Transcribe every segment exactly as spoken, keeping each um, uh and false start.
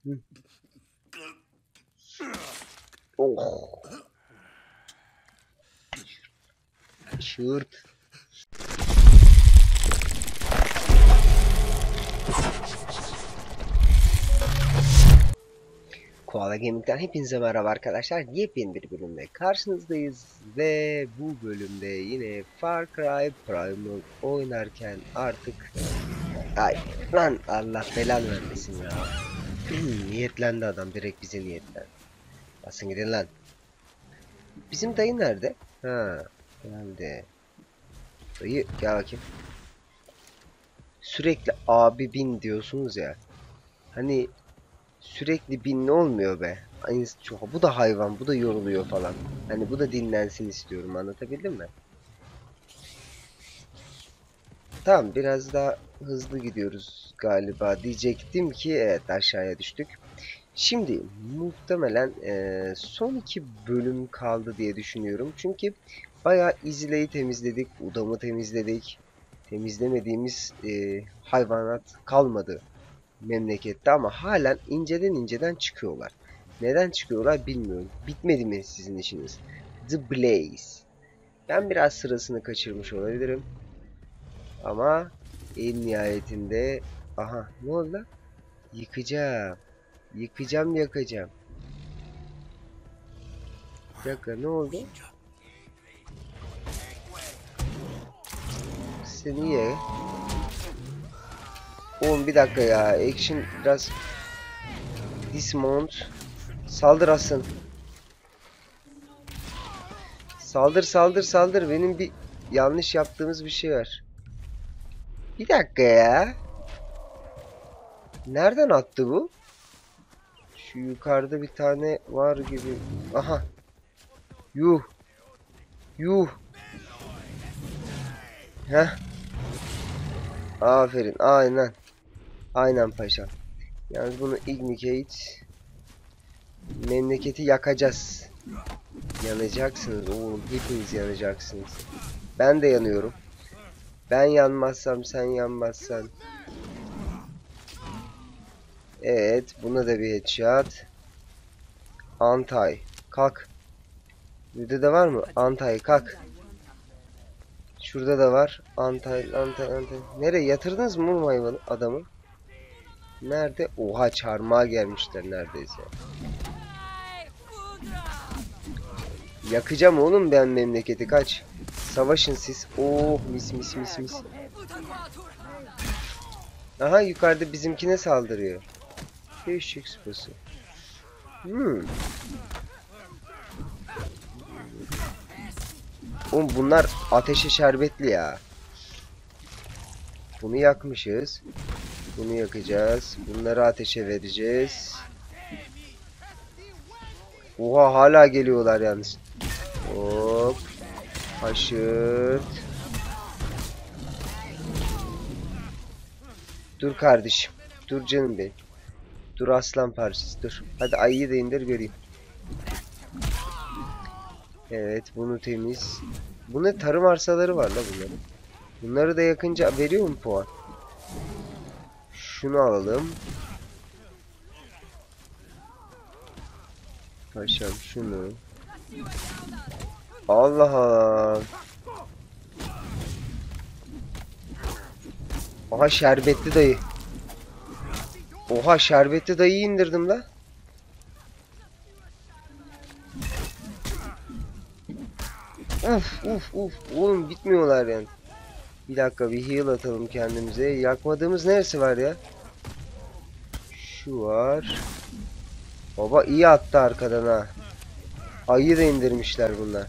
Hı. Oh. Şurt. Koala Gaming'den hepinize merhaba arkadaşlar. Yepyeni bir bölümde karşınızdayız ve bu bölümde yine Far Cry Primal oynarken artık ay lan Allah belanı vermesin ya. Niyetlendi adam, direkt bize niyetlendi. Basın gidin lan. Bizim dayı nerede? Ha, geldi. Dayı gel bakayım. Sürekli abi bin diyorsunuz ya. Hani sürekli binli olmuyor be. Aynı, bu da hayvan, bu da yoruluyor falan. Hani bu da dinlensin istiyorum, anlatabildim mi? Tamam, biraz daha hızlı gidiyoruz galiba diyecektim ki evet, aşağıya düştük. Şimdi muhtemelen e, son iki bölüm kaldı diye düşünüyorum. Çünkü bayağı izleyi temizledik, Udam'ı temizledik. Temizlemediğimiz e, hayvanat kalmadı memlekette ama halen inceden inceden çıkıyorlar. Neden çıkıyorlar bilmiyorum. Bitmedi mi sizin işiniz? The Blaze. Ben biraz sırasını kaçırmış olabilirim. Ama en nihayetinde... Aha, ne oldu lan? Yıkacağım. Yıkacağım, yakacağım. Bir dakika, ne oldu? Seni ye. Oğlum bir dakika ya. Action biraz... Dismount. Saldır asın. Saldır saldır saldır. Benim bir yanlış yaptığımız bir şey var. Bir dakika ya. Nereden attı bu? Şu yukarıda bir tane var gibi. Aha. Yuh. Yuh. Heh. Aferin. Aynen. Aynen paşa. Yalnız bunu ignicate. Memleketi yakacağız. Yanacaksınız oğlum. Hepiniz yanacaksınız. Ben de yanıyorum. Ben yanmazsam sen yanmazsan. Evet. Buna da bir headshot. Anti. Kalk. Burada da var mı? Anti kalk. Şurada da var. Anti, anti, anti. Nereye yatırdınız mı bu hayvanı, adamı? Nerede? Oha, çarmıha gelmişler neredeyse. Yakacağım oğlum ben memleketi, kaç. Savaşın siz. Oh, mis mis mis mis. Aha, yukarıda bizimkine saldırıyor. Değişik sıpası. Hmm. Oğlum bunlar ateşe şerbetli ya. Bunu yakmışız. Bunu yakacağız. Bunları ateşe vereceğiz. Oha, hala geliyorlar yalnız. Hop. Haşırt. Dur kardeşim. Dur canım benim. Dur aslan parçası, dur. Hadi ayıyı da indir göreyim. Evet, bunu temiz. Bu ne, tarım arsaları var la bunların. Bunları da yakınca veriyor mu puan? Şunu alalım. Paşam şunu. Allah Allah. Aha, şerbetli dayı. Oha, şerbetli dayıyı indirdim la. Uf uf uf. Oğlum bitmiyorlar yani. Bir dakika, bir heal atalım kendimize. Yakmadığımız neresi var ya? Şu var. Baba iyi attı arkadan ha. Ayı da indirmişler bunlar.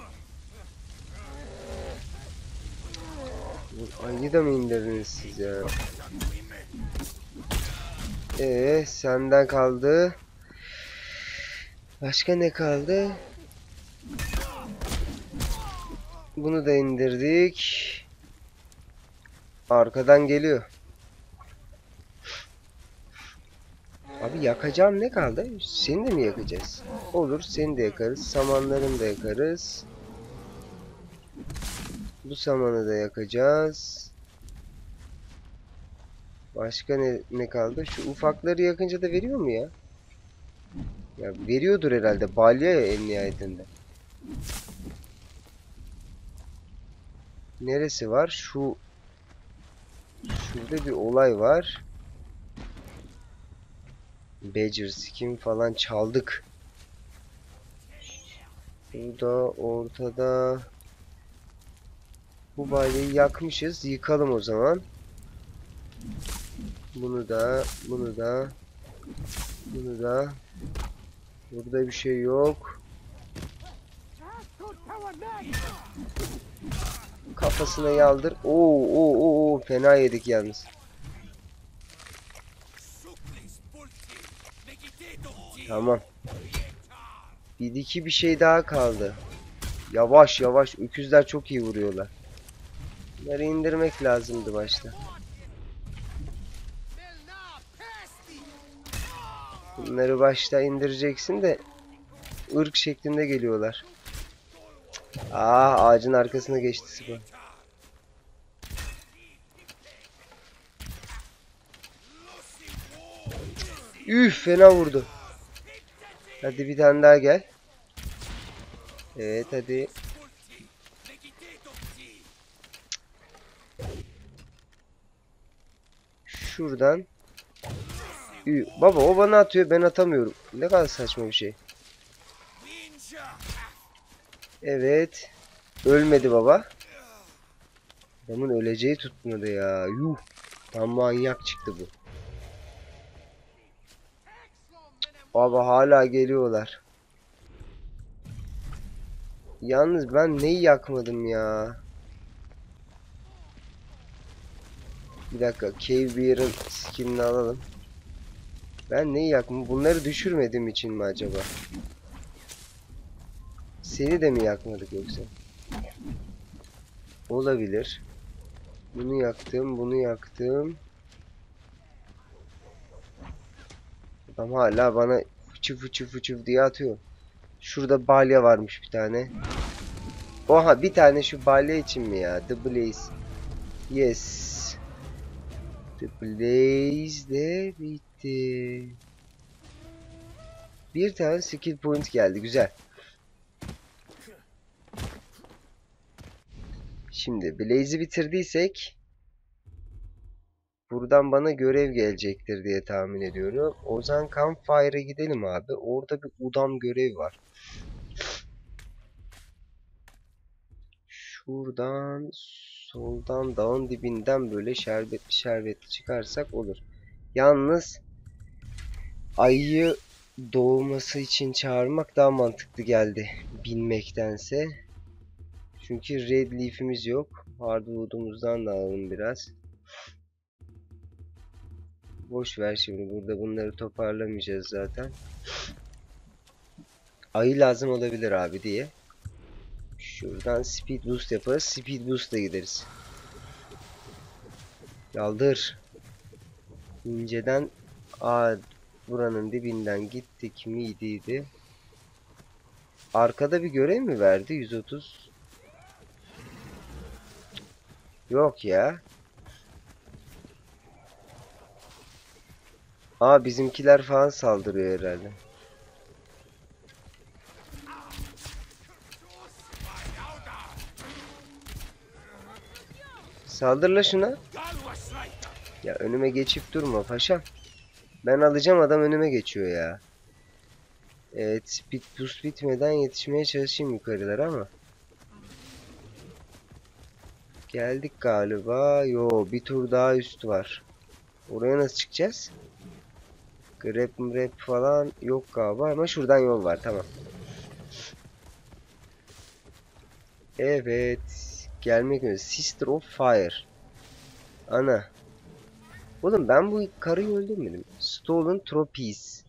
Ayı da mı indirdiniz siz ya? Eee senden kaldı. Başka ne kaldı? Bunu da indirdik. Arkadan geliyor. Abi yakacağım, ne kaldı? Seni de mi yakacağız? Olur, seni de yakarız. Samanlarını da yakarız. Bu samanı da yakacağız. Başka ne, ne kaldı? Şu ufakları yakınca da veriyor mu ya? Ya veriyordur herhalde. Balya ya en nihayetinde. Neresi var? Şu şurada bir olay var. Badger skin falan çaldık. Burada ortada. Bu balyayı yakmışız. Yıkalım o zaman. Bunu da, bunu da, bunu da. Burada bir şey yok. Kafasına yaldır. Oo, oo, oo, oo. Fena yedik yalnız. Tamam. Bir iki bir şey daha kaldı. Yavaş yavaş. Öküzler çok iyi vuruyorlar. Bunları indirmek lazımdı başta. Bunları başta indireceksin de ırk şeklinde geliyorlar. Aa, ağacın arkasına geçti Sıpa. Üf, fena vurdu. Hadi bir tane daha gel. Evet hadi. Şuradan. Üf, baba o bana atıyor, ben atamıyorum. Ne kadar saçma bir şey. Evet. Ölmedi baba. Adamın öleceği tutmadı ya. Yuh. Tam manyak çıktı bu. Baba hala geliyorlar. Yalnız ben neyi yakmadım ya? Bir dakika. Cave Bear'ın skinini alalım. Ben neyi yakmadım? Bunları düşürmediğim için mi acaba? Seni de mi yakmadık yoksa? Olabilir. Bunu yaktım, bunu yaktım. Adam hala bana fıçı fıçı fıçı diye atıyor. Şurada balya varmış bir tane. Oha, bir tane şu balya için mi ya? The Blaze. Yes. The Blaze de bitti. Bir tane skill point geldi. Güzel. Şimdi Blaze'i bitirdiysek buradan bana görev gelecektir diye tahmin ediyorum. O zaman Campfire'a gidelim abi. Orada bir udam görev var. Şuradan soldan dağın dibinden böyle şerbetli şerbetli çıkarsak olur. Yalnız ayıyı doğması için çağırmak daha mantıklı geldi binmektense. Çünkü red leaf'imiz yok. Hardwood'umuzdan da alalım biraz. Boş ver şimdi, burada bunları toparlamayacağız zaten. Ayı lazım olabilir abi diye. Şuradan speed boost yaparız. Speed boost'la gideriz. Yaldır. İnceden a buranın dibinden gittik miydi? Arkada bir görev mi verdi? yüz otuz. Yok ya. Aa, bizimkiler falan saldırıyor herhalde. Saldır la şuna. Ya önüme geçip durma paşam. Ben alacağım, adam önüme geçiyor ya. Evet, speed boost bitmeden yetişmeye çalışayım yukarılara ama. Geldik galiba. Yo, bir tur daha üst var. Oraya nasıl çıkacağız? Grab grab falan yok galiba ama şuradan yol var, tamam. Evet. Gelmek üzere. Sister of Fire. Ana. Oğlum ben bu karıyı öldürmedim. Stolen Trophies.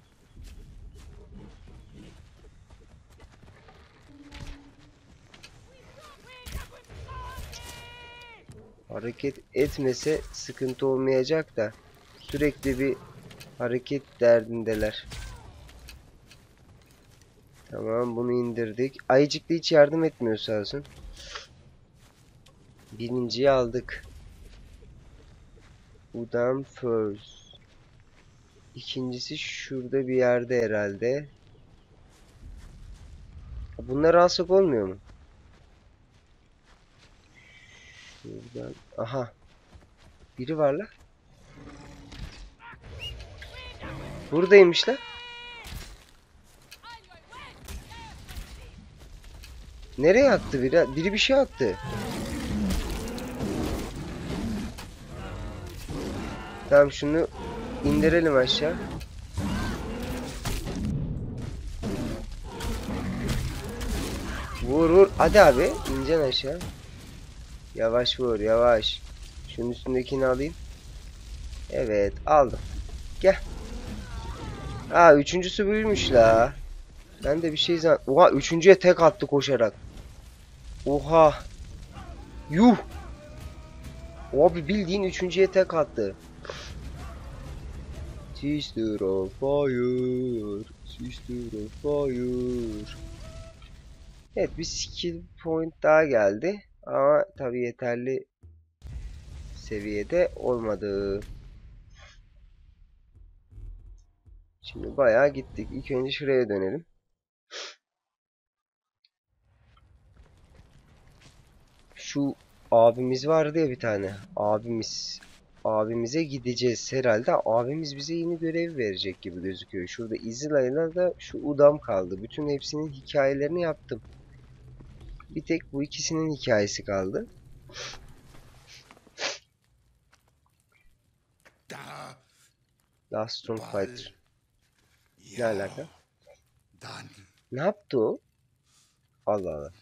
Hareket etmese sıkıntı olmayacak da sürekli bir hareket derdindeler. Tamam, bunu indirdik. Ayıcık da hiç yardım etmiyor sağ olsun. Birinciyi aldık. Udam first. İkincisi şurada bir yerde herhalde. Bunları alsak olmuyor mu? Şuradan. Aha. Biri var la. Buradaymış la. Nereye attı biri? Biri bir şey attı. Tamam, şunu indirelim aşağı. Vur vur. Hadi abi. İneceksin aşağı. Yavaş vur. Yavaş. Şunun üstündekini alayım. Evet. Aldım. Gel. Aa, üçüncüsü buymuş la. Ben de bir şey zan... Oha, üçüncüye tek attı koşarak. Oha. Yuh. Abi bildiğin üçüncüye tek attı. Sister of fire. Sister of fire. Evet, bir skill point daha geldi. Ama tabii yeterli seviyede olmadı. Şimdi bayağı gittik. İlk önce şuraya dönelim. Şu abimiz vardı ya bir tane. Abimiz. Abimize gideceğiz herhalde. Abimiz bize yeni görev verecek gibi gözüküyor. Şurada Izila'yla da şu Udam kaldı. Bütün hepsinin hikayelerini yaptım. Bir tek bu ikisinin hikayesi kaldı. Last Strong Fighter. Ne alaka? Ne yaptı o? Allah Allah.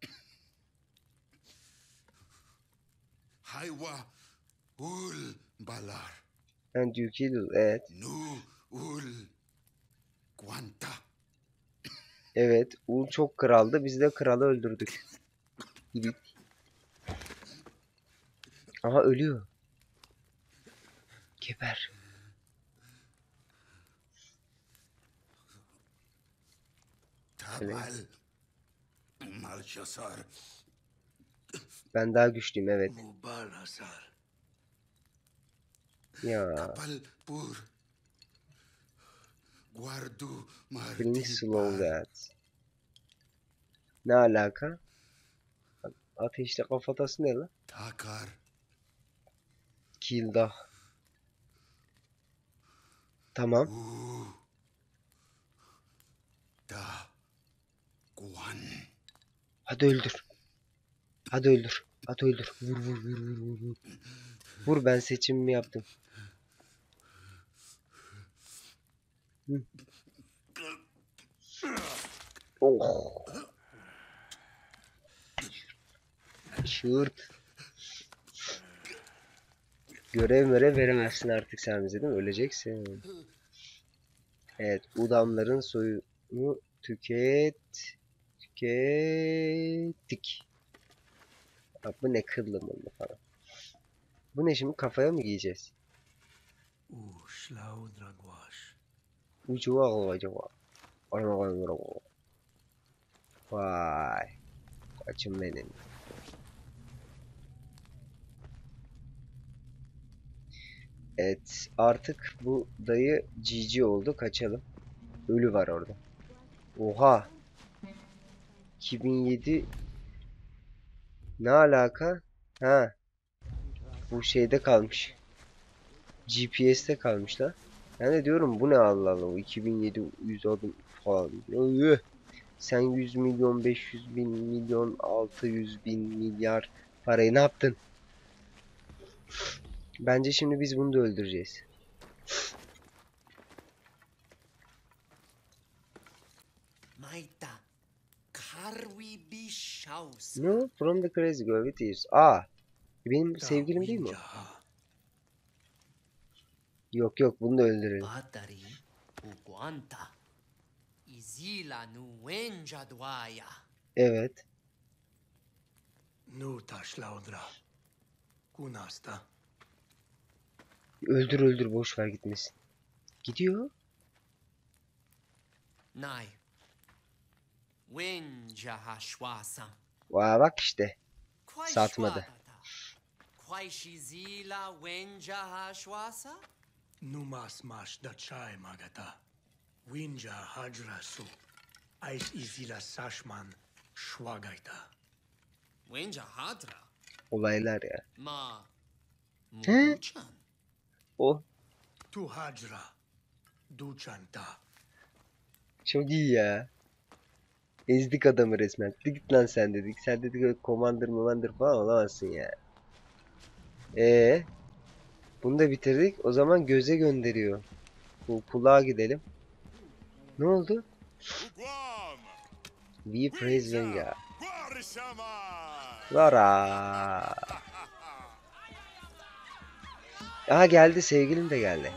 Haywa ul balar. And you kill, evet. Nu ul guanta. Evet, Ul çok kraldı. Biz de kralı öldürdük. Gibi. Aha, ölüyor. Geber. Tabal Malşasar. Ben daha güçlüyüm, evet. Mubalasar. Ya. Kapal pur. Guardu Prince Slow martil. that. Ne alaka? Ateşte kafatası ne lan? Takar. Kildah. Tamam. U. Da. Guan. Hadi öldür. Hadi öldür. Hadi öldür. Vur vur vur vur vur. Vur, vur, ben seçimimi yaptım. Hı. Oh. Şırt. Görev mörev veremezsin artık sen bize, değil mi? Öleceksin. Evet. Udamların soyunu tüket. Tükettik. Bak, bu ne kırılımlı falan. Bu ne şimdi, kafaya mı giyeceğiz? Ucu var acaba? Vay. Kaçın benim. Evet. Artık bu dayı G G oldu. Kaçalım. Ölü var orada. Oha. iki bin yedi. Ne alaka? Ha. Bu şeyde kalmış. G P S'te kalmış la. Ben de diyorum bu ne, Allah Allah. O iki bin yedi yüz adım falan. Öh. Sen yüz milyon, beş yüz bin, milyon, altı yüz bin, milyar parayı ne yaptın? Bence şimdi biz bunu da öldüreceğiz. No, from the crazy girl it is. Aa, benim sevgilim değil mi o? Yok yok, bunu da öldürelim. Evet. Öldür öldür, boş ver gitmesin. Gidiyor. Vay bak işte. Satmadı. Quaishizila wenja hashwasa? Numas mas da chai magata. Winja hajra su. Ais izila sashman shwagaita. Wenja hadra? Olaylar ya. Ma He? muduchan? O Tu hajra. Duchanta. çok iyi ya. Ezdik adamı resmen. Git lan sen dedik. Sen dedik öyle commander commander falan olamazsın ya. Ee, bunu da bitirdik. O zaman göze gönderiyor. Bu kulağa gidelim. Ne oldu? Guam. We praise Venga. Guarisama. Lara. Aha geldi, sevgilim de geldi.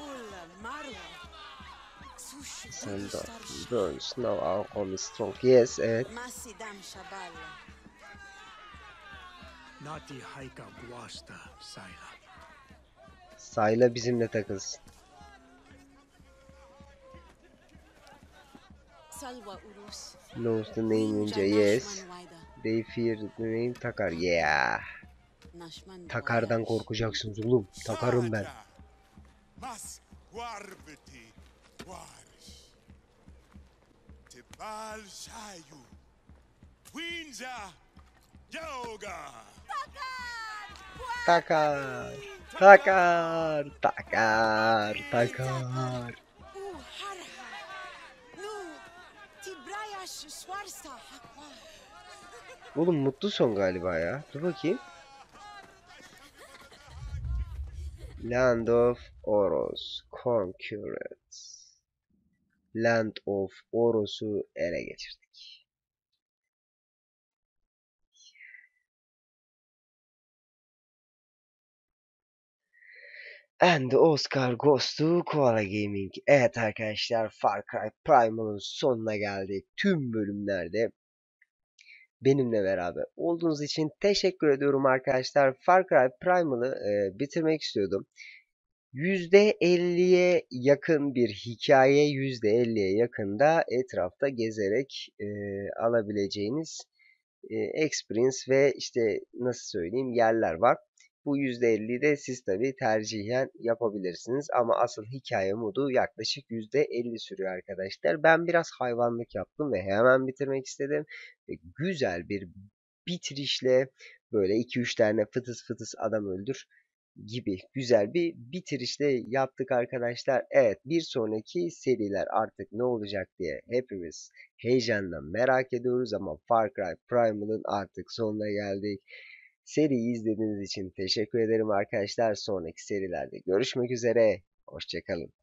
Sandor, Burn, Snow, Alchemy, Strong. Yes, evet. Nati haika guasta sayla. Sayla bizimle takılsın. Knows the name Ninja, yes. They fear the name Takar, yeah. Takar'dan korkacaksınız oğlum. Takarım ben. Mas guarbeti guarish. Tibal shayu. Winja yoga. Takar. Takar. Takar. Takar. Oğlum mutlu son galiba ya. Dur bakayım. Land of Oros Conquered. Land of Oros'u ele geçirdik. And the Oscar goes to Koala Gaming. Evet arkadaşlar, Far Cry Primal'ın sonuna geldik. Tüm bölümlerde benimle beraber olduğunuz için teşekkür ediyorum arkadaşlar. Far Cry Primal'ı e, bitirmek istiyordum. yüzde elliye yakın bir hikaye, yüzde elliye yakın da etrafta gezerek e, alabileceğiniz e, experience ve işte nasıl söyleyeyim yerler var. Bu yüzde elliyi de siz tabi tercihen yapabilirsiniz ama asıl hikaye modu yaklaşık yüzde elli sürüyor arkadaşlar. Ben biraz hayvanlık yaptım ve hemen bitirmek istedim. Ve güzel bir bitirişle böyle iki üç tane fıtıs fıtıs adam öldür gibi güzel bir bitirişle yaptık arkadaşlar. Evet, bir sonraki seriler artık ne olacak diye hepimiz heyecanla merak ediyoruz ama Far Cry Primal'ın artık sonuna geldik. Seriyi izlediğiniz için teşekkür ederim arkadaşlar. Sonraki serilerde görüşmek üzere. Hoşça kalın.